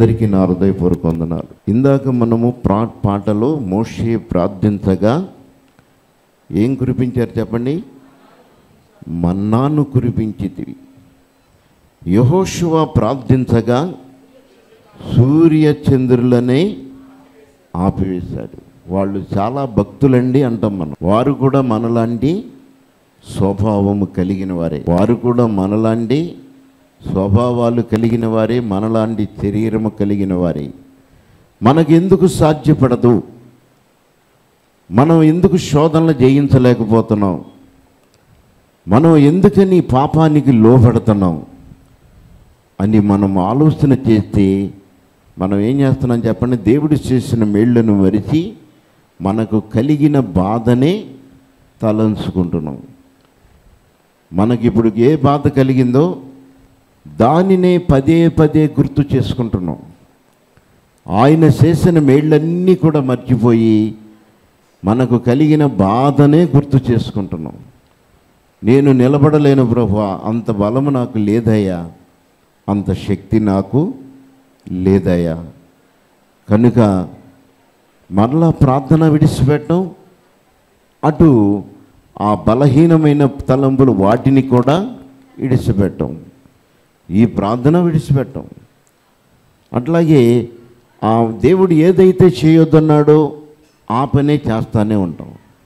అందరికీ నా హృదయపూర్వక వందనాలు. ఇందాక మనము పాటలో మోషే ప్రార్థించగా ఏం కురిపించారు చెప్పండి? మన్నాను కురిపించితివి. యెహోషువ ప్రార్థించగా సూర్య చంద్రులనే ఆపివేశాడు. వాళ్ళు చాలా భక్తులండి అంటాం మనం. వారు కూడా మనలాంటి స్వభావము కలిగిన వారే, వారు కూడా మనలాంటి స్వభావాలు కలిగిన వారే, మనలాంటి శరీరము కలిగిన వారే. మనకెందుకు సాధ్యపడదు? మనం ఎందుకు శోధనలు జయించలేకపోతున్నాం? మనం ఎందుకని పాపానికి లోబడుతున్నాం అని మనం ఆలోచన చేస్తే మనం ఏం చేస్తున్నాం చెప్పండి? దేవుడు చేసిన మేళ్లను మరిచి మనకు కలిగిన బాధనే తలంచుకుంటున్నాం. మనకిప్పుడు ఏ బాధ కలిగిందో దానినే పదే పదే గుర్తు చేసుకుంటున్నాం. ఆయన చేసిన మేళ్ళన్నీ కూడా మర్చిపోయి మనకు కలిగిన బాధనే గుర్తు చేసుకుంటున్నాం. నేను నిలబడలేను ప్రభువా, అంత బలము నాకు లేదయ్యా, అంత శక్తి నాకు లేదయ్యా. కనుక మరలా ప్రార్థన విడిచిపెట్టం, అటు ఆ బలహీనమైన తలంపులు వాటిని కూడా విడిచిపెట్టం, ఈ ప్రార్థన విడిచిపెట్టం. అట్లాగే ఆ దేవుడు ఏదైతే చేయొద్దన్నాడో ఆ పనే చేస్తానే ఉంటాం.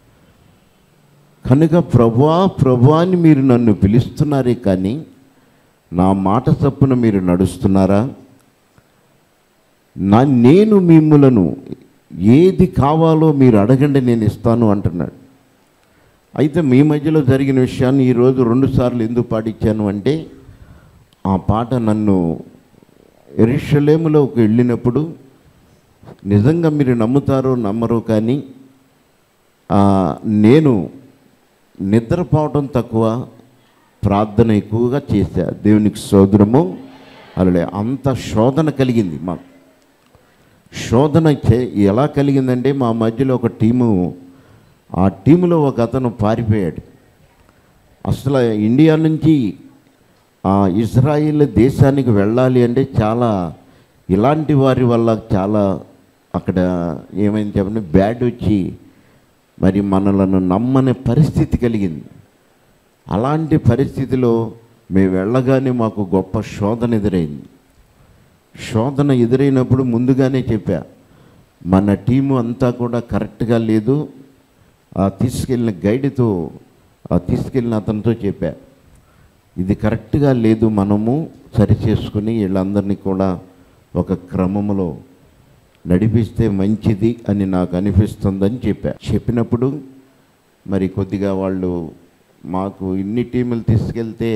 కనుక ప్రభువా ప్రభువా అని మీరు నన్ను పిలుస్తున్నారే కానీ నా మాట చప్పున మీరు నడుస్తున్నారా? నేను మిమ్ములను ఏది కావాలో మీరు అడగండి, నేను ఇస్తాను అంటున్నాడు. అయితే మీ మధ్యలో జరిగిన విషయాన్ని ఈరోజు 2 సార్లు ఎందుకు పాటించాను అంటే, ఆ పాట నన్ను యెరూషలేములోకి వెళ్ళినప్పుడు, నిజంగా మీరు నమ్ముతారో నమ్మరో కానీ నేను నిద్రపోవడం తక్కువ, ప్రార్థన ఎక్కువగా చేశా. దేవునికి స్తోత్రము. అలా అంత శోధన కలిగింది మాకు. శోధన ఎలా కలిగిందంటే, మా మధ్యలో ఒక టీము, ఆ టీములో ఒక అతను పారిపోయాడు. అసలు ఇండియా నుంచి ఇజ్రాయిల్ దేశానికి వెళ్ళాలి అంటే చాలా, ఇలాంటి వారి వల్ల చాలా అక్కడ ఏమైంది చెప్పండి, బ్యాడ్ వచ్చి మరి మనలను నమ్మనే పరిస్థితి కలిగింది. అలాంటి పరిస్థితిలో మేము వెళ్ళగానే మాకు గొప్ప శోధన ఎదురైంది. శోధన ఎదురైనప్పుడు ముందుగానే చెప్పా, మన టీము అంతా కూడా కరెక్ట్గా లేదు. తీసుకెళ్ళిన గైడ్తో, తీసుకెళ్ళిన అతనితో చెప్పా, ఇది కరెక్ట్గా లేదు, మనము సరిచేసుకుని వీళ్ళందరినీ కూడా ఒక క్రమంలో నడిపిస్తే మంచిది అని నాకు అనిపిస్తుందని చెప్పా. చెప్పినప్పుడు మరి కొద్దిగా వాళ్ళు, మాకు ఇన్ని టీములు తీసుకెళ్తే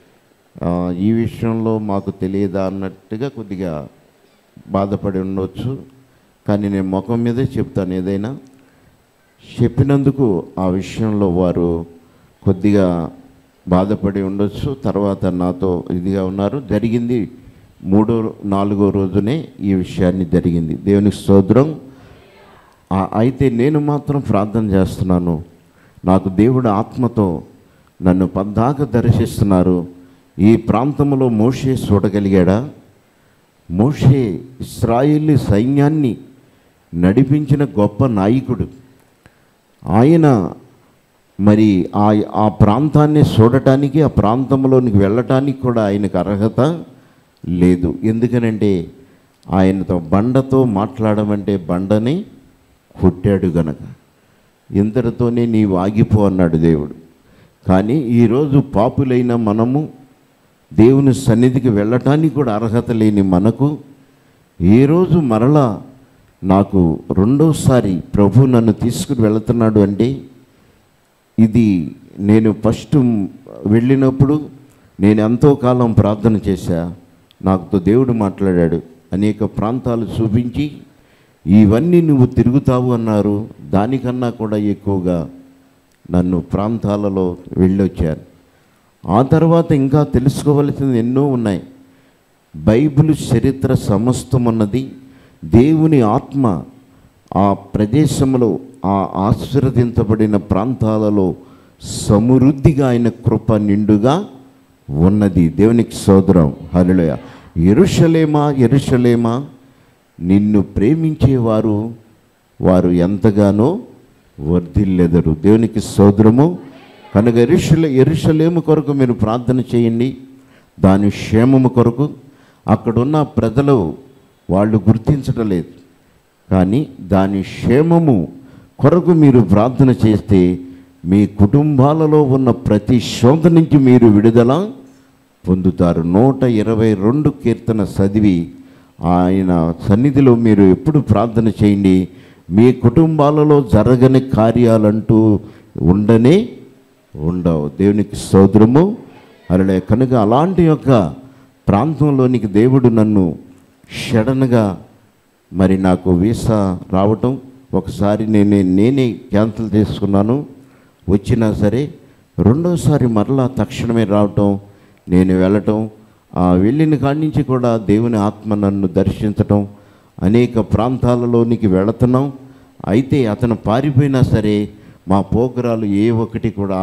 ఈ విషయంలో మాకు తెలియదా అన్నట్టుగా కొద్దిగా బాధపడి ఉండవచ్చు. కానీ నేను ముఖం మీదే చెప్తాను, ఏదైనా చెప్పినందుకు ఆ విషయంలో వారు కొద్దిగా బాధపడి ఉండొచ్చు. తర్వాత నాతో ఇదిగా ఉన్నారు. జరిగింది 3-4వ రోజునే ఈ విషయాన్ని జరిగింది. దేవునికి స్తోత్రం. అయితే నేను మాత్రం ప్రార్థన చేస్తున్నాను, నాకు దేవుడు ఆత్మతో నన్ను పద్దాక దర్శిస్తున్నారు. ఈ ప్రాంతంలో మోషే చూడగలిగాడా? మోషే ఇశ్రాయేలు సైన్యాన్ని నడిపించిన గొప్ప నాయకుడు. ఆయన మరి ఆ ప్రాంతాన్ని చూడటానికి, ఆ ప్రాంతంలోనికి వెళ్ళటానికి కూడా ఆయనకు అర్హత లేదు. ఎందుకనంటే ఆయనతో బండతో మాట్లాడమంటే బండని కొట్టాడు గనక. ఇంతటితోనే నీవు ఆగిపో అన్నాడు దేవుడు. కానీ ఈరోజు పాపులైన మనము దేవుని సన్నిధికి వెళ్ళటానికి కూడా అర్హత లేని మనకు ఈరోజు మరలా నాకు 2వసారి ప్రభు నన్ను తీసుకుని వెళుతున్నాడు అంటే, ఇది నేను ఫస్ట్ వెళ్ళినప్పుడు నేను ఎంతో కాలం ప్రార్థన చేశా, నాకుతో దేవుడు మాట్లాడాడు, అనేక ప్రాంతాలు చూపించి ఇవన్నీ నువ్వు తిరుగుతావు అన్నారు. దానికన్నా కూడా ఎక్కువగా నన్ను ప్రాంతాలలో వెళ్ళొచ్చాను. ఆ తర్వాత ఇంకా తెలుసుకోవలసినది ఎన్నో ఉన్నాయి. బైబిల్ చరిత్ర సమస్తం ఉన్నది. దేవుని ఆత్మ ఆ ప్రదేశంలో, ఆ ఆశీర్వదించబడిన ప్రాంతాలలో సమృద్ధిగా ఆయన కృప నిండుగా ఉన్నది. దేవునికి స్తోత్రం. హల్లెలూయా. యెరూషలేమా యెరూషలేమా, నిన్ను ప్రేమించేవారు వారు ఎంతగానో వర్ధిల్లెదరు. దేవునికి స్తోత్రము. కనుక యెరూషలేము కొరకు మీరు ప్రార్థన చేయండి, దాని క్షేమము కొరకు. అక్కడున్న ప్రజలు వాళ్ళు గుర్తించడం లేదు, కానీ దాని క్షేమము కొరకు మీరు ప్రార్థన చేస్తే మీ కుటుంబాలలో ఉన్న ప్రతి శోధ నుంచి మీరు విడుదల పొందుతారు. 122 కీర్తన చదివి ఆయన సన్నిధిలో మీరు ఎప్పుడు ప్రార్థన చేయండి. మీ కుటుంబాలలో జరగని కార్యాలంటూ ఉండవు. దేవునికి స్తోత్రము. అలా కనుక అలాంటి యొక్క ప్రాంతంలోనికి దేవుడు నన్ను సడన్గా మరి నాకు వీసా రావటం, ఒకసారి నేనే క్యాన్సిల్ చేసుకున్నాను, వచ్చినా సరే రెండోసారి మరలా తక్షణమే రావటం, నేను వెళ్ళటం, వెళ్ళిన కాడి నుంచి కూడా దేవుని ఆత్మ నన్ను దర్శించటం, అనేక ప్రాంతాలలోనికి వెళుతున్నాం. అయితే అతను పారిపోయినా సరే మా పోకరాలు ఏ ఒక్కటి కూడా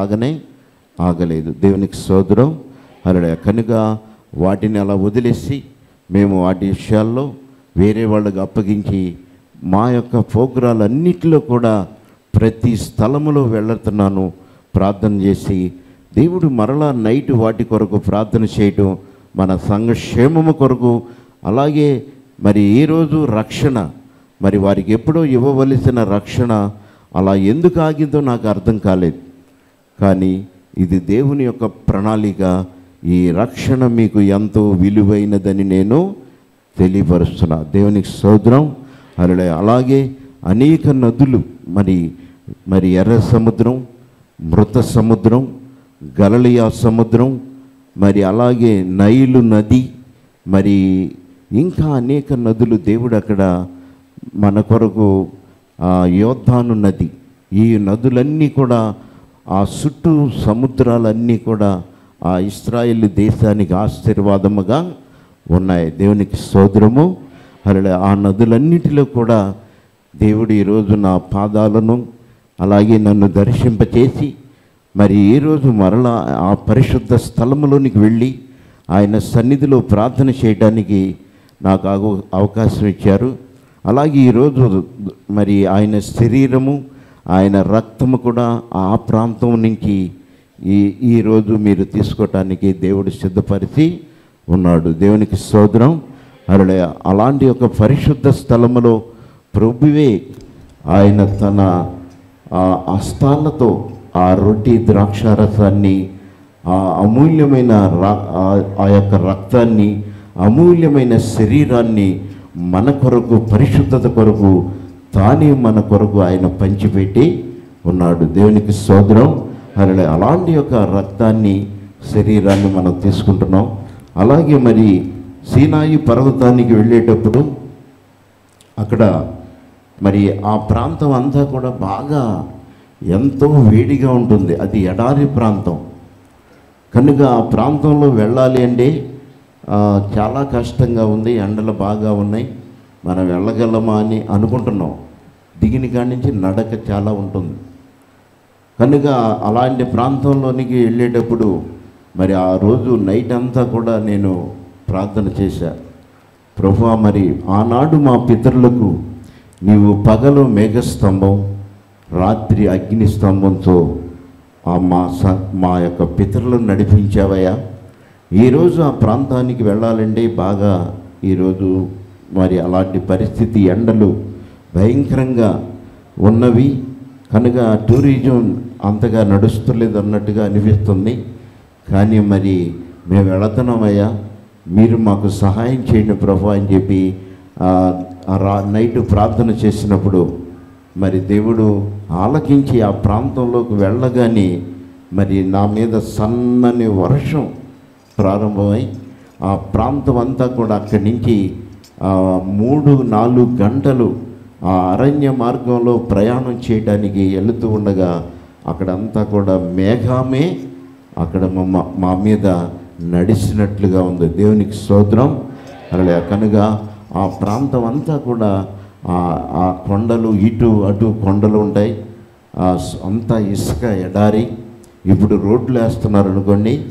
ఆగలేదు. దేవునికి స్తోత్రం. అలా కనుక వాటిని అలా వదిలేసి మేము వాటి విషయాల్లో వేరే వాళ్ళకి అప్పగించి మా యొక్క పోకరాలన్నిటిలో కూడా ప్రతి స్థలములో వెళుతున్నాను ప్రార్థన చేసి. దేవుడు మరలా నైట్ వాటి కొరకు ప్రార్థన చేయటం, మన సంఘక్షేమము కొరకు. అలాగే మరి ఈరోజు రక్షణ, మరి వారికి ఎప్పుడో ఇవ్వవలసిన రక్షణ అలా ఎందుకు ఆగిందో నాకు అర్థం కాలేదు, కానీ ఇది దేవుని యొక్క ప్రణాళిక. ఈ రక్షణ మీకు ఎంతో విలువైనదని నేను తెలియపరుస్తున్నా. దేవునికి స్తోత్రం. అలాగే అనేక నదులు, మరి ఎర్ర సముద్రం, మృత సముద్రం, గలిలయ సముద్రం, మరి అలాగే నైలు నది, మరి ఇంకా అనేక నదులు దేవుడు అక్కడ మన కొరకు, యోర్దాను నది, ఈ నదులన్నీ కూడా ఆ చుట్టూ సముద్రాలన్నీ కూడా ఆ ఇశ్రాయేలు దేశానికి ఆశీర్వాదముగా ఉన్నాయి. దేవునికి స్తోత్రము. అలా ఆ నదులన్నిటిలో కూడా దేవుడు ఈరోజు నా పాదాలను అలాగే నన్ను దర్శింపచేసి మరి ఈరోజు మరలా ఆ పరిశుద్ధ స్థలములోనికి వెళ్ళి ఆయన సన్నిధిలో ప్రార్థన చేయడానికి నాకు అవకాశం ఇచ్చారు. అలాగే ఈరోజు మరి ఆయన శరీరము, ఆయన రక్తము కూడా ఆ ప్రాంతం నుంచి ఈరోజు మీరు తీసుకోవటానికి దేవుడు సిద్ధపరిచి ఉన్నాడు. దేవునికి స్తోత్రం. అలాంటి ఒక పరిశుద్ధ స్థలములో ప్రభువే ఆయన తన హస్తాలతో ఆ రొట్టి ద్రాక్షారసాన్ని, ఆ అమూల్యమైన ఆ యొక్క రక్తాన్ని, అమూల్యమైన శరీరాన్ని మన కొరకు, పరిశుద్ధత కొరకు తానే మన కొరకు ఆయన పంచిపెట్టి ఉన్నాడు. దేవునికి స్తోత్రం. అలాంటి యొక్క రక్తాన్ని, శరీరాన్ని మనం తీసుకుంటున్నాం. అలాగే మరి సీనాయి పర్వతానికి వెళ్ళేటప్పుడు అక్కడ మరి ఆ ప్రాంతం అంతా కూడా బాగా ఎంతో వేడిగా ఉంటుంది. అది ఎడారి ప్రాంతం కనుక ఆ ప్రాంతంలో వెళ్ళాలి అంటే చాలా కష్టంగా ఉంది. ఎండలు బాగా ఉన్నాయి, మనం వెళ్ళగలమా అని అనుకుంటున్నాం. దిగిన కాడి నుంచి నడక చాలా ఉంటుంది. కనుక అలాంటి ప్రాంతంలోనికి వెళ్ళేటప్పుడు మరి ఆ రోజు నైట్ అంతా కూడా నేను ప్రార్థన చేశా. ప్రభువా, మరి ఆనాడు మా పితరులకు నీవు పగలు మేఘస్తంభం, రాత్రి అగ్ని స్తంభంతో మా యొక్క పితరులను నడిపించావయ్యా. ఈరోజు ఆ ప్రాంతానికి వెళ్ళాలంటే బాగా ఈరోజు మరి అలాంటి పరిస్థితి, ఎండలు భయంకరంగా ఉన్నవి కనుక టూరిజం అంతగా నడుస్తలేదు అన్నట్టుగా అనిపిస్తుంది. కానీ మరి మేము వెళుతున్నామయ్యా, మీరు మాకు సహాయం చేయండి ప్రభు అని చెప్పి నైట్ ప్రార్థన చేసినప్పుడు మరి దేవుడు ఆలకించి ఆ ప్రాంతంలోకి వెళ్ళగానే మరి నా మీద సన్నని వర్షం ప్రారంభమై ఆ ప్రాంతం అంతా కూడా అక్కడి నుంచి 3-4 గంటలు ఆ అరణ్య మార్గంలో ప్రయాణం చేయడానికి వెళుతూ ఉండగా అక్కడంతా కూడా మేఘమే అక్కడ మా మీద నడిచినట్లుగా ఉంది. దేవునికి స్తోత్రం. అలా కనుక ఆ ప్రాంతం అంతా కూడా ఆ కొండలు, ఇటు అటు కొండలు ఉంటాయి, అంతా ఇసుక ఎడారి. ఇప్పుడు రోడ్లు వేస్తున్నారు అనుకోండి,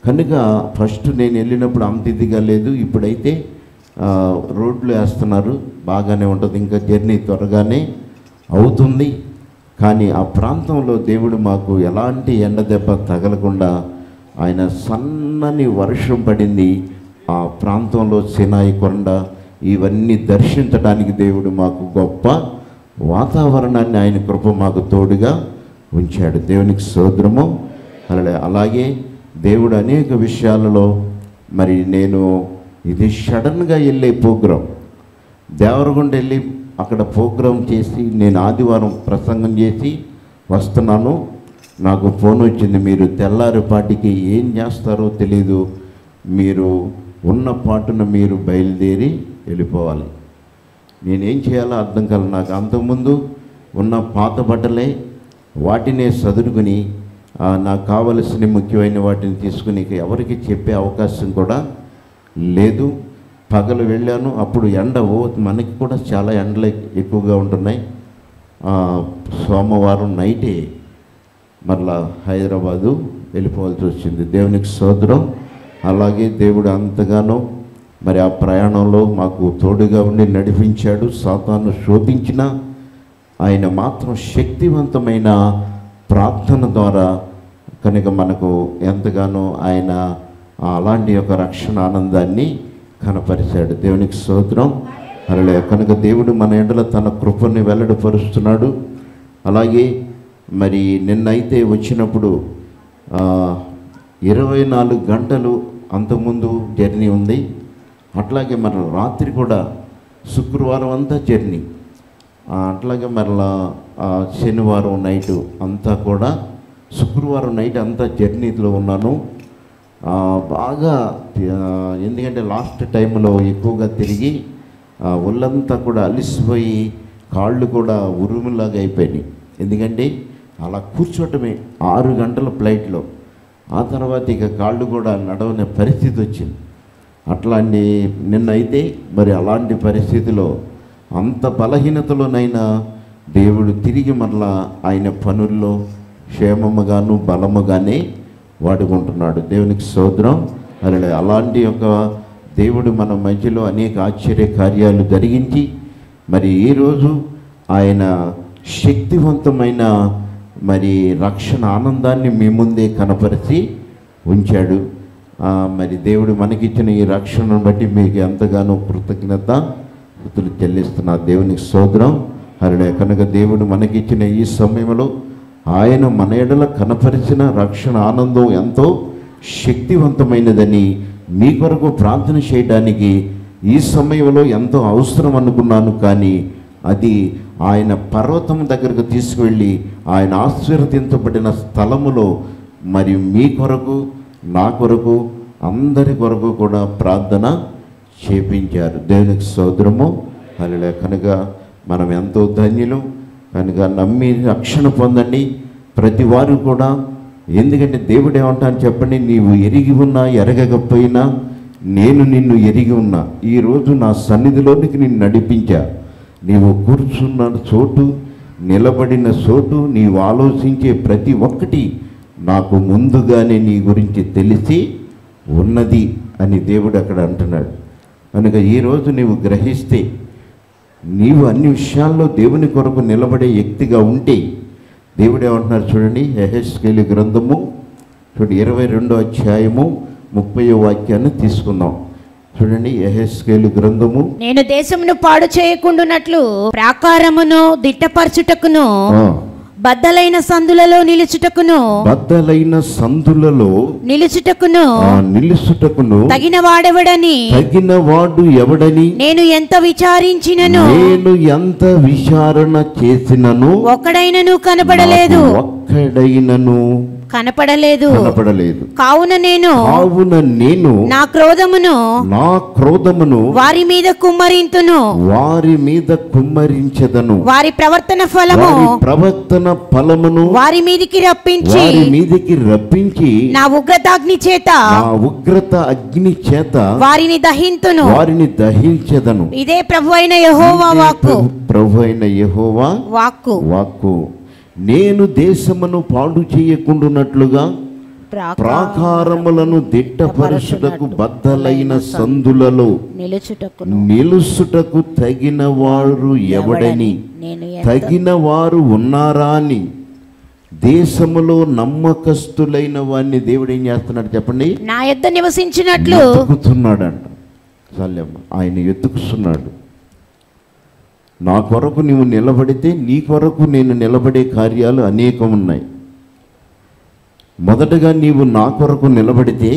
కనుక ఫస్ట్ నేను వెళ్ళినప్పుడు అంత ఇదిగా లేదు, ఇప్పుడైతే రోడ్లు వేస్తున్నారు, బాగానే ఉంటుంది, ఇంకా జర్నీ త్వరగానే అవుతుంది. కానీ ఆ ప్రాంతంలో దేవుడు మాకు ఎలాంటి ఎండ దెబ్బ తగలకుండా ఆయన సన్నని వర్షం పడింది. ఆ ప్రాంతంలో సినాయి కొండ ఇవన్నీ దర్శించడానికి దేవుడు మాకు గొప్ప వాతావరణాన్ని ఆయన కృప మాకు తోడుగా ఉంచాడు. దేవునికి స్తోత్రము. అలాగే దేవుడు అనేక విషయాలలో మరి నేను ఇది సడన్గా వెళ్ళే ప్రోగ్రాం, దేవరగుండ వెళ్ళి అక్కడ ప్రోగ్రాం చేసి నేను ఆదివారం ప్రసంగం చేసి వస్తున్నాను. నాకు ఫోన్ వచ్చింది, మీరు తెల్లారిపాటికి ఏం చేస్తారో తెలీదు, మీరు ఉన్న పాటున మీరు బయలుదేరి వెళ్ళిపోవాలి. నేనేం చేయాలో అర్థం కాదు. నాకు అంతకుముందు ఉన్న పాత బట్టలే వాటినే సదురుకుని నాకు కావలసిన ముఖ్యమైన వాటిని తీసుకుని ఎవరికి చెప్పే అవకాశం కూడా లేదు. పగలు వెళ్ళాను, అప్పుడు ఎండ మనకి కూడా చాలా ఎండలు ఎక్కువగా ఉంటున్నాయి. సోమవారం నైటే మరలా హైదరాబాదు వెళ్ళిపోవాల్సి వచ్చింది. దేవునికి స్తోత్రం. అలాగే దేవుడు అంతగానో మరి ఆ ప్రయాణంలో మాకు తోడుగా ఉండి నడిపించాడు. సాతాను శోధించిన ఆయన మాత్రం శక్తివంతమైన ప్రార్థన ద్వారా కనుక మనకు ఎంతగానో ఆయన అలాంటి యొక్క రక్షణ ఆనందాన్ని కనపరిచాడు. దేవునికి స్తోత్రం. హల్లెలూయా. కనుక దేవుడు మన ఎడల తన కృపని వెల్లడిపరుస్తున్నాడు. అలాగే మరి నిన్నైతే వచ్చినప్పుడు 24 గంటలు అంతకుముందు జర్నీ ఉంది. అట్లాగే మన రాత్రి కూడా శుక్రవారం అంతా జర్నీ, అట్లాగే మరలా శనివారం నైటు అంతా కూడా, శుక్రవారం నైట్ అంతా జర్నీలో ఉన్నాను. బాగా ఎందుకంటే లాస్ట్ టైంలో ఎక్కువగా తిరిగి ఒళ్ళంతా కూడా అలిసిపోయి కాళ్ళు కూడా ఉరుములాగా అయిపోయినాయి. ఎందుకంటే అలా కూర్చోటమే 6 గంటల ఫ్లైట్లో, ఆ తర్వాత ఇక కాళ్ళు కూడా నడవని పరిస్థితి వచ్చింది. అట్లాంటి నిన్నైతే మరి అలాంటి పరిస్థితిలో అంత బలహీనతలోనైనా దేవుడు తిరిగి మరలా ఆయన పనుల్లో క్షేమముగాను బలముగానే వాడుకుంటున్నాడు. దేవునికి స్తోత్రం. అలాంటి యొక్క దేవుడు మన మధ్యలో అనేక ఆశ్చర్య కార్యాలు జరిగించి మరి ఈరోజు ఆయన శక్తివంతమైన మరి రక్షణ ఆనందాన్ని మీ ముందే కనపరిచి ఉంచాడు. మరి దేవుడు మనకిచ్చిన ఈ రక్షణను బట్టి మీకు ఎంతగానో కృతజ్ఞతలు చెల్లిస్తున్నా. దేవునికి స్తోత్రం. హల్లెలూయా. కనుక దేవుడు మనకిచ్చిన ఈ సమయంలో ఆయన మన ఎడల కనపరిచిన రక్షణ ఆనందం ఎంతో శక్తివంతమైనదని మీ కొరకు ప్రార్థన చేయడానికి ఈ సమయంలో ఎంతో అవసరం అనుకున్నాను. కానీ అది ఆయన పర్వతం దగ్గరకు తీసుకువెళ్ళి ఆయన ఆశీర్వదించబడిన స్థలములో మరి మీ కొరకు నా కొరకు అందరి కొరకు కూడా ప్రార్థన చేపించారు. దేవునికి స్తోత్రము. హల్లెలూయా. కనుక మనం ఎంతో ధన్యులు. కనుక నమ్మి రక్షణ పొందండి ప్రతి వారు కూడా. ఎందుకంటే దేవుడు ఏమంటాను చెప్పండి, నీవు ఎరిగి ఉన్నా ఎరగకపోయినా నేను నిన్ను ఎరిగి ఉన్నా, ఈరోజు నా సన్నిధిలోనికి నిన్ను నడిపించా. నీవు కూర్చున్న చోటు, నిలబడిన చోటు, నీవు ఆలోచించే ప్రతి ఒక్కటి నాకు ముందుగానే నీ గురించి తెలిసి ఉన్నది అని దేవుడు అక్కడ అంటున్నాడు. కనుక ఈరోజు నీవు గ్రహిస్తే, నీవు అన్ని విషయాల్లో దేవుని కొరకు నిలబడే వ్యక్తిగా ఉంటే, దేవుడు ఏమంటున్నారు చూడండి, యెహెజ్కేలు గ్రంథము చూడండి 22వ అధ్యాయము 30వ వాక్యాన్ని తీసుకుందాం. చూడండి, యెహెజ్కేలు గ్రంథము. నేను దేశమును పాడు చేయకుండునట్లు ప్రాకారమును దిట్టపరచుటకును బద్దలైన సందులలో నిలుచుటకును తగిన వాడు ఎవడని నేను ఎంత విచారణ చేసినను ఒక్కడైనను కనపడలేదు. కావున నేను నా క్రోధమును వారి మీద కుమ్మరించెదను, వారి ప్రవర్తన ఫలమును వారి మీదికి రప్పించి నా ఉగ్రత అగ్ని చేత వారిని దహించెదను. ఇదే ప్రభువైన యెహోవా వాక్కు. నేను దేశమును పాడు చేయకుండునట్లుగా ప్రాకారములను దిట్టపరచుటకు బద్దలైన సందులలో నిలుచుటకు తగిన వారు ఎవడని, తగిన వారు ఉన్నారా అని దేశములో నమ్మకస్తులైన వారిని దేవుడు ఏం చేస్తున్నాడు చెప్పండి? నా యొద్ద నివసించినట్లు ఎత్తుకుతున్నాడంట. ఆయన ఎత్తుకుతున్నాడు. నా కొరకు నీవు నిలబడితే నీ కొరకు నేను నిలబడే కార్యాలు అనేకం ఉన్నాయి. మొదటగా నీవు నా కొరకు నిలబడితే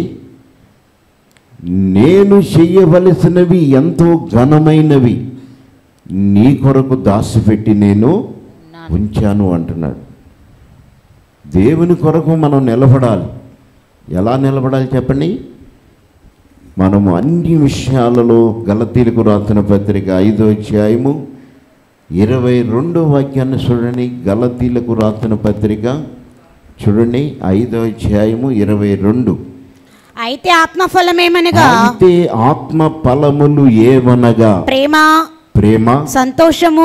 నేను చెయ్యవలసినవి ఎంతో ఘనమైనవి నీ కొరకు దాచిపెట్టి నేను ఉంచాను అంటున్నాడు. దేవుని కొరకు మనం నిలబడాలి. ఎలా నిలబడాలి చెప్పండి? మనము అన్ని విషయాలలో గలతీలకు రాసిన పత్రిక 5వ అధ్యాయము 22వ వాక్యాన్ని చూడండి. గలతీలకు రాసిన పత్రిక చూడండి 5వ అధ్యాయము 22. అయితే ఆత్మఫలమేమనగా, అయితే ఆత్మ ఫలములు ఏమనగా ప్రేమ, సంతోషము,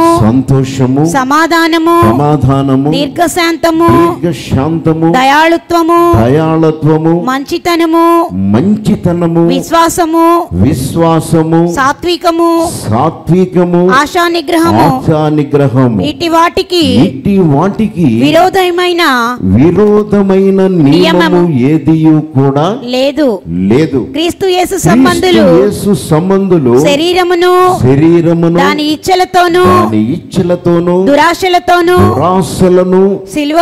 సమాధానము, దీర్ఘశాంతము, దయాళుత్వము, మంచితనము, విశ్వాసము, సాత్వికము, ఆశా నిగ్రహము, ఇట్టి వాటికి విరోధమైన నియమము ఏదియు కూడా లేదు. క్రీస్తు యేసు సంబంధులు శరీరమును దాని ఇచ్చలతోనూ దురాశలను సిలువ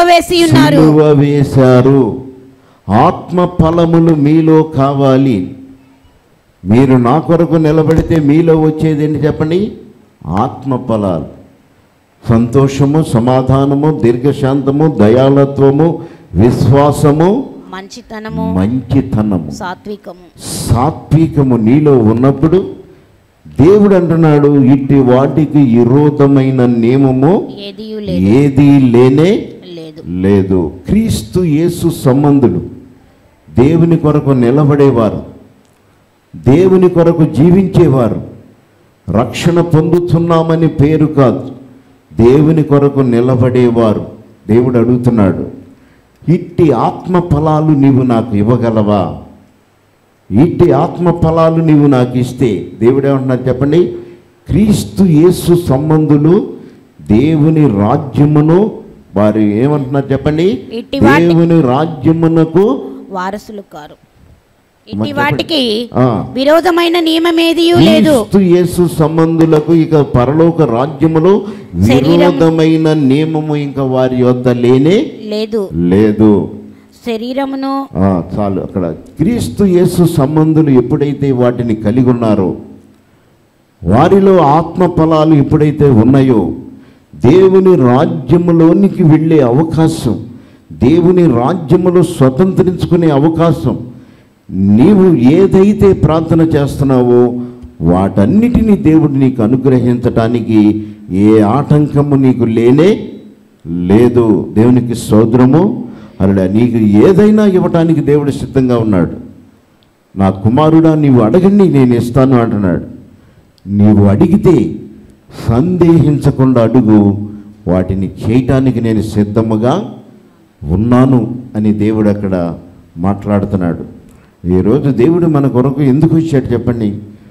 వేశారు. ఆత్మ ఫలములు మీలో కావాలి. మీరు నా కొరకు నిలబడితే మీలో వచ్చేది ఏంటి చెప్పండి? ఆత్మ ఫలాలు. సంతోషము, సమాధానము, దీర్ఘశాంతము, దయాళత్వము, విశ్వాసము, మంచితనము, సాత్వికము నీలో ఉన్నప్పుడు దేవుడు అంటున్నాడు, ఇట్టి వాటికి విరోధమైన నియమము ఏదీ లేనే లేదు. క్రీస్తు యేసు సంబంధులు దేవుని కొరకు నిలబడేవారు, దేవుని కొరకు జీవించేవారు. రక్షణ పొందుతున్నామని పేరు కాదు, దేవుని కొరకు నిలబడేవారు. దేవుడు అడుగుతున్నాడు, ఇట్టి ఆత్మ ఫలాలు నీవు నాకు ఇవ్వగలవా? ఇట్టి ఆత్మ ఫలాలు నీవు నాకు ఇస్తే దేవుడు ఏమంటున్నారు చెప్పండి? క్రీస్తు యేసు సంబంధులు దేవుని రాజ్యమును వారు ఏమంటున్నారు చెప్పండి? దేవుని రాజ్యమునకు వారసులు కారు. ఇట్టి వాటికి విరోధమైన నియమమేది లేదు. క్రీస్తు యేసు సంబంధులకు ఇక పరలోక రాజ్యములో విరోధమైన నియమము ఇంకా వారి యొద్ద లేనే లేదు. శరీరమును చాలు. అక్కడ క్రీస్తు యేసు సంబంధులు ఎప్పుడైతే వాటిని కలిగి ఉన్నారో, వారిలో ఆత్మ ఫలాలు ఎప్పుడైతే ఉన్నాయో, దేవుని రాజ్యములోనికి వెళ్ళే అవకాశం, దేవుని రాజ్యములో స్వతంత్రించుకునే అవకాశం, నీవు ఏదైతే ప్రార్థన చేస్తున్నావో వాటన్నిటినీ దేవుడు నీకు అనుగ్రహించటానికి ఏ ఆటంకము నీకు లేనే లేదు. దేవునికి స్తోత్రము. అలా నీకు ఏదైనా ఇవ్వటానికి దేవుడు సిద్ధంగా ఉన్నాడు. నా కుమారుడా, నీవు అడగండి నేను ఇస్తాను అంటున్నాడు. నీవు అడిగితే సందేహించకుండా అడుగు, వాటిని చేయటానికి నేను సిద్ధముగా ఉన్నాను అని దేవుడు అక్కడ మాట్లాడుతున్నాడు. ఈరోజు దేవుడు మన కొరకు ఎందుకు ఇచ్చాడు చెప్పండి?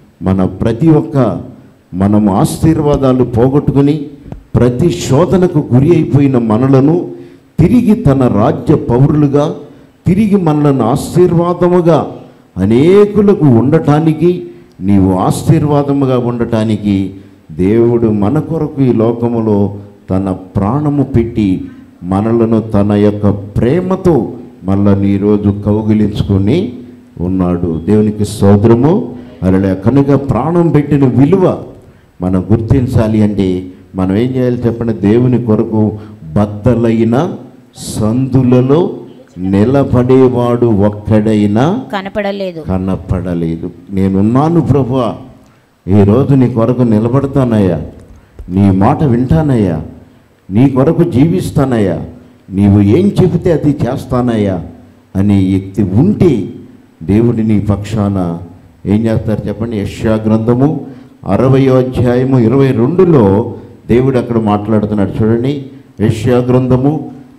మనము ఆశీర్వాదాలు పోగొట్టుకుని ప్రతి శోధనకు గురి అయిపోయిన మనలను తిరిగి తన రాజ్య పౌరులుగా, తిరిగి మనలను ఆశీర్వాదముగా అనేకులకు ఉండటానికి, నీవు ఆశీర్వాదముగా ఉండటానికి దేవుడు మన కొరకు ఈ లోకములో తన ప్రాణము పెట్టి మనలను తన యొక్క ప్రేమతో మనల్ని ఈరోజు కౌగిలించుకొని ఉన్నాడు. దేవునికి స్తోత్రము. అలా కనుక ప్రాణం పెట్టిన విలువ మనం గుర్తించాలి అంటే మనం ఏం చేయాలి చెప్పండి? దేవుని కొరకు బద్దలైన సందులలో నిలబడేవాడు ఒక్కడైనా కనపడలేదు. నేనున్నాను ప్రభువా, ఈరోజు నీ కొరకు నిలబడతానయ్యా, నీ మాట వింటానయ్యా, నీ కొరకు జీవిస్తానయ్యా, నీవు ఏం చెబితే అది చేస్తానయ్యా అని వ్యక్తి ఉంటే దేవుడి నీ పక్షాన ఏం చేస్తారు చెప్పండి? యెషయా గ్రంథము 60వ అధ్యాయము 22లో దేవుడు అక్కడ మాట్లాడుతున్నాడు. చూడండి, యెషయా గ్రంథము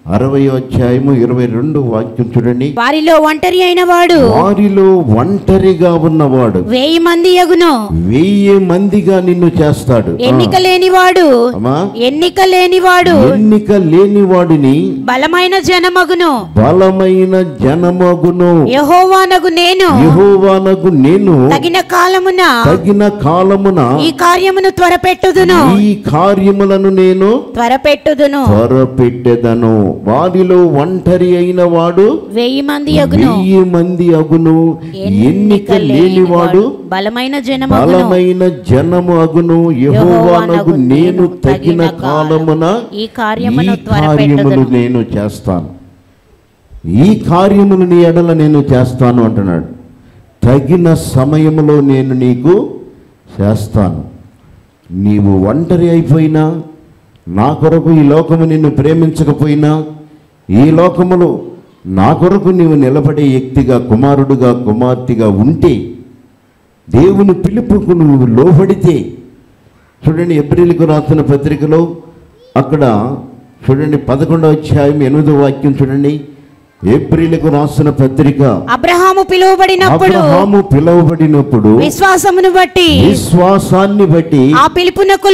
60వ అధ్యాయము 22వ వాక్యం చూడండి. వారిలో ఒంటరి అయిన వాడు, వారిలో ఒంటరిగా ఉన్నవాడు 1000 మంది యగును. 1000 మందిగా నిన్ను చేస్తాడు. ఎన్నిక లేనివాడు, అమ్మా, ఎన్నిక లేనివాడు ఎన్నిక లేని వాడిని బలమైన జనమగును. బలమైన జనమగును. యెహోవానగు నేను, యెహోవానగు నేను తగిన కాలమున ఈ కార్యమును త్వరపెట్టుదును, ఈ కార్యములను నేను త్వరపెట్టుదును. త్వరపెట్టెదను. వారిలో ఒంటరి అయిన వాడు 1000 మంది యగును. 1000 మంది అగును. ఎన్నిక లేనివాడు బలమైన జనము అగును. యెహోవానగు నేను తగిన కాలమున ఈ కార్యములు నేను చేస్తాను. ఈ కార్యములు నీ ఎడల నేను చేస్తాను అంటున్నాడు. తగిన సమయములో నేను నీకు చేస్తాను. నీవు ఒంటరి అయిపోయినా, నా కొరకు ఈ లోకము నిన్ను ప్రేమించకపోయినా, ఈ లోకములో నా కొరకు నీవు నిలబడే వ్యక్తిగా, కుమారుడుగా, కుమార్తెగా ఉంటే, దేవుని పిలుపుకు నువ్వు లోబడితే, చూడండి ఎబ్రీయులకు రాసిన పత్రికలో అక్కడ చూడండి 11వ అధ్యాయం 8వ వాక్యం చూడండి. ఎబ్రీయులకు రాసిన పత్రిక, అబ్రహాము పిలువబడినప్పుడు విశ్వాసాన్ని బట్టి ఆ పిలుపునకు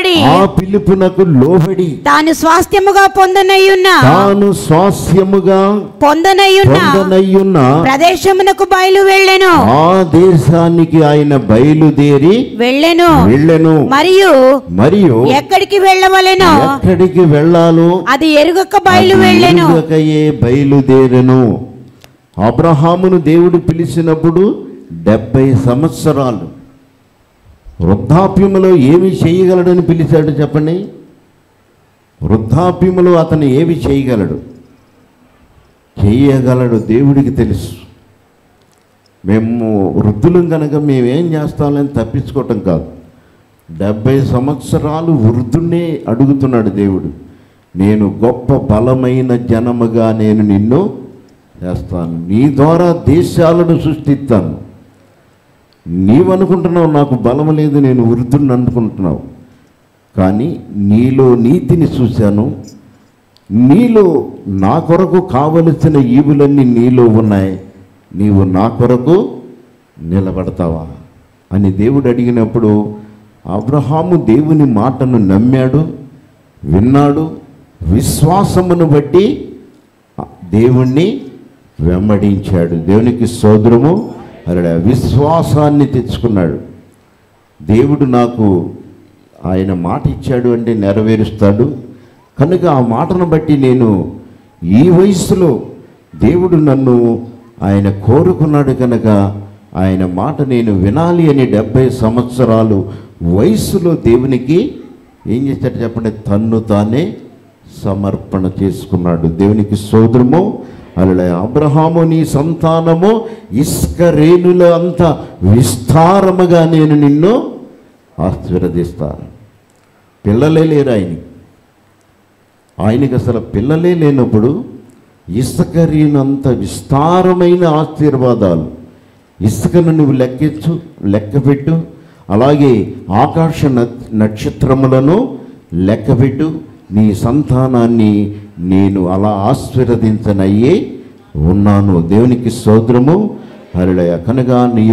లోబడి తాను స్వాస్థ్యముగా పొందనయ్యున్న ప్రదేశమునకు బయలు వెళ్ళెను. ఆ దేశానికి ఆయన బయలుదేరి వెళ్ళెను. మరియు ఎక్కడికి వెళ్ళాలో అది ఎరుగక బయలుదేరెను. అబ్రహామును దేవుడు పిలిచినప్పుడు 70 సంవత్సరాలు వృద్ధాప్యములో ఏమి చేయగలడని పిలిచాడు చెప్పండి. వృద్ధాప్యములో అతను ఏమి చేయగలడు దేవుడికి తెలుసు. మేము వృద్ధులం కనుక మేమేం చేస్తామని తప్పించుకోవటం కాదు. 70 సంవత్సరాలు వృద్ధున్నే అడుగుతున్నాడు దేవుడు. నేను గొప్ప బలమైన జనముగా నేను నిన్ను చేస్తాను, నీ ద్వారా దేశాలను సృష్టిస్తాను. నీవనుకుంటున్నావు నాకు బలం లేదు, నేను వృద్ధుని అనుకుంటున్నావు. కానీ నీలో నీతిని చూశాను, నీలో నా కొరకు కావలసిన ఈవులన్నీ నీలో ఉన్నాయి, నీవు నా కొరకు నిలబడతావా అని దేవుడు అడిగినప్పుడు అబ్రహాము దేవుని మాటను నమ్మాడు, విన్నాడు. విశ్వాసమును బట్టి దేవుణ్ణి వెంబడించాడు. దేవునికి స్తోత్రము. అలా విశ్వాసాన్ని తెచ్చుకున్నాడు. దేవుడు నాకు ఆయన మాట ఇచ్చాడు అంటే నెరవేరుస్తాడు కనుక ఆ మాటను బట్టి నేను ఈ వయసులో దేవుడు నన్ను ఆయన కోరుకున్నాడు కనుక ఆయన మాట నేను వినాలి అని 70 సంవత్సరాలు వయసులో దేవునికి ఏం చేశాడు చెప్పండి, తన్ను తానే సమర్పణ చేసుకున్నాడు. దేవునికి స్తోత్రము. అలా అబ్రహాము నీ సంతానము ఇసుక రేణుల అంత విస్తారముగా నేను నిన్ను ఆశీర్వదిస్తాను. పిల్లలే లేరు ఆయనకి అసలు పిల్లలే లేనప్పుడు ఇసుక రేణునంత విస్తారమైన ఆశీర్వాదాలు. ఇసుకను నువ్వు లెక్కపెట్టు, అలాగే ఆకాశ నక్షత్రములను లెక్కపెట్టు, నీ సంతానాన్ని నేను అలా ఆశీర్వదించనయ్యే ఉన్నాను. దేవునికి స్తోత్రము. హల్లెలూయా. కనుక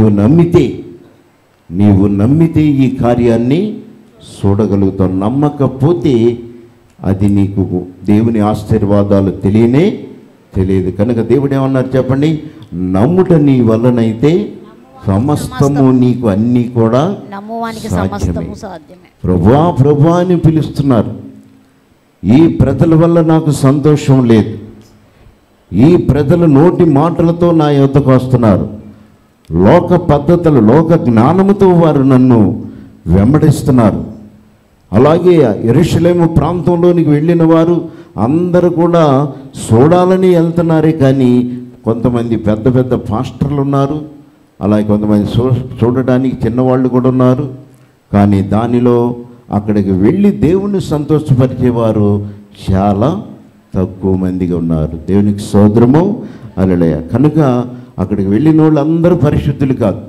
నీవు నమ్మితే ఈ కార్యాన్ని చూడగలుగుతావు. నమ్మకపోతే అది నీకు దేవుని ఆశీర్వాదాలు తెలియదు. కనుక దేవుడు ఏమన్నారు చెప్పండి, నమ్ముట నీ వలనైతే సమస్తము నీకు అన్నీ కూడా సాధ్యమే. ప్రభువా అని పిలుస్తున్నారు. ఈ ప్రజల వల్ల నాకు సంతోషం లేదు, ఈ ప్రజలు నోటి మాటలతో నా యొద్దకు వస్తున్నారు, లోక పద్ధతులు లోక జ్ఞానముతో వారు నన్ను వెంబడిస్తున్నారు. అలాగే యెరూషలేము ప్రాంతంలోనికి వెళ్ళిన వారు అందరూ కూడా చూడాలని వెళ్తున్నారే కానీ కొంతమంది పెద్ద పెద్ద పాస్టర్లు ఉన్నారు, అలాగే కొంతమంది చూడడానికి చిన్నవాళ్ళు కూడా ఉన్నారు. కానీ దానిలో అక్కడికి వెళ్ళి దేవుణ్ణి సంతోషపరిచేవారు చాలా తక్కువ మందిగా ఉన్నారు. దేవునికి స్తోత్రము. హల్లెలూయా. కనుక అక్కడికి వెళ్ళిన వాళ్ళు అందరూ పరిశుద్ధులు కాదు.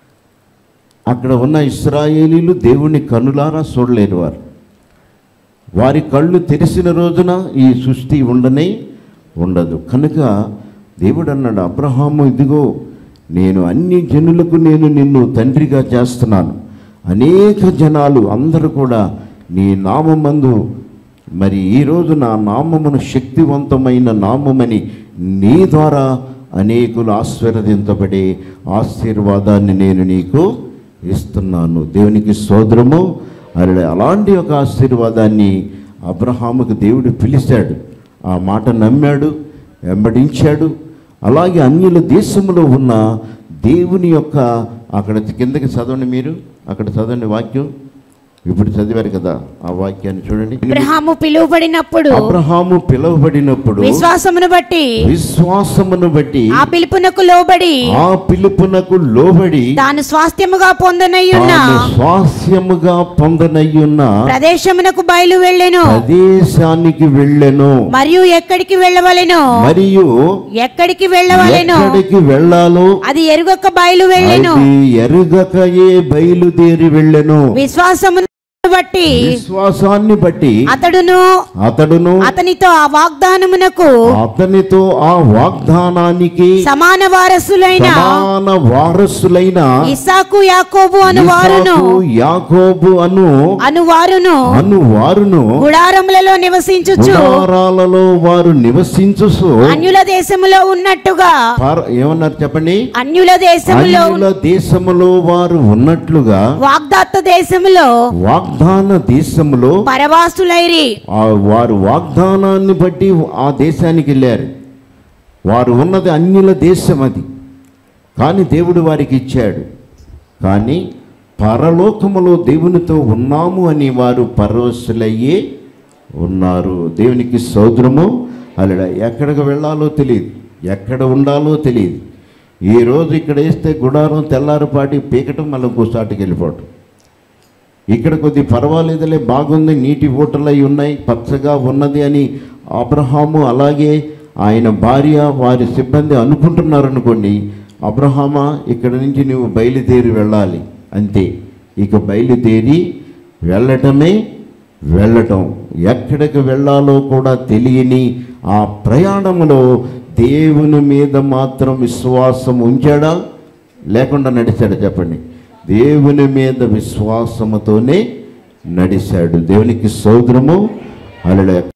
అక్కడ ఉన్న ఇశ్రాయేలీలు దేవుణ్ణి కనులారా చూడలేని వారు. వారి కళ్ళు తెరిసిన రోజున ఈ సృష్టి ఉండదు. కనుక దేవుడు అన్నాడు, అబ్రహాము, ఇదిగో నేను అన్ని జనులకు నేను నిన్ను తండ్రిగా చేస్తున్నాను. అనేక జనాలు అందరూ కూడా నీ నామమందు, మరి ఈరోజు నా నామమును శక్తివంతమైన నామమని నీ ద్వారా అనేకులు ఆశీర్వదించబడే ఆశీర్వాదాన్ని నేను నీకు ఇస్తున్నాను. దేవునికి స్తోత్రము. అలాంటి ఒక ఆశీర్వాదాన్ని అబ్రహాముకు దేవుడు పిలిచాడు. ఆ మాట నమ్మాడు, వెంబడించాడు. అలాగే అన్యుల దేశంలో ఉన్న దేవుని యొక్క, అక్కడ కిందకి చదవండి, మీరు అక్కడ చదవండి వాక్యం, ఇప్పుడు చదివారు కదా ఆ వాక్యాన్ని చూడండి. అబ్రహాము పిలువబడినప్పుడు విశ్వాసమును బట్టి ఆ పిలుపునకు లోబడి తాను స్వాస్థ్యముగా పొందనయ్యున్న ప్రదేశానికి వెళ్ళెను. మరియు ఎక్కడికి వెళ్ళాలో అది ఎరుగక బయలుదేరి వెళ్ళెను. విశ్వాసాన్ని బట్టి అతడును అతనితో ఆ వాగ్దానానికి సమాన వారసులైన ఇస్సాకు యాకోబు అనువారును గుడారములలో నివసించుచు అన్యుల దేశములో ఉన్నట్టుగా, ఏమన్నారు చెప్పండి, అన్యుల దేశములో వారు ఉన్నట్లుగా వాగ్దాన దేశంలో పరవాసులైరి. వారు వాగ్దానాన్ని బట్టి ఆ దేశానికి వెళ్ళారు. వారు ఉన్నది అన్యుల దేశం, అది కానీ దేవుడు వారికి ఇచ్చాడు. కానీ పరలోకములో దేవునితో ఉన్నాము అని వారు పరవశులయ్యే ఉన్నారు. దేవునికి స్తోత్రము. అలా ఎక్కడికి వెళ్ళాలో తెలియదు, ఎక్కడ ఉండాలో తెలియదు. ఈరోజు ఇక్కడ వేస్తే గుడారం తెల్లారిపాటి పీకటం, మళ్ళీ ఇంకోసాటికి వెళ్ళిపోవటం. ఇక్కడ కొద్ది పర్వాలేదులే, బాగుంది, నీటి ఊటలు అయి ఉన్నాయి, పచ్చగా ఉన్నది అని అబ్రహాము అలాగే ఆయన భార్య వారి సిబ్బంది అనుకుంటున్నారు అనుకోండి. అబ్రహామా, ఇక్కడ నుంచి నువ్వు బయలుదేరి వెళ్ళాలి అంతే. ఇక బయలుదేరి వెళ్ళటం, ఎక్కడికి వెళ్ళాలో కూడా తెలియని ఆ ప్రయాణంలో దేవుని మీద మాత్రం విశ్వాసం ఉంచాడా, లేకుండా నడిచాడా చెప్పండి? దేవుని మీద విశ్వాసముతోనే నడిచాడు. దేవునికి స్తోత్రము. హల్లెలూయా.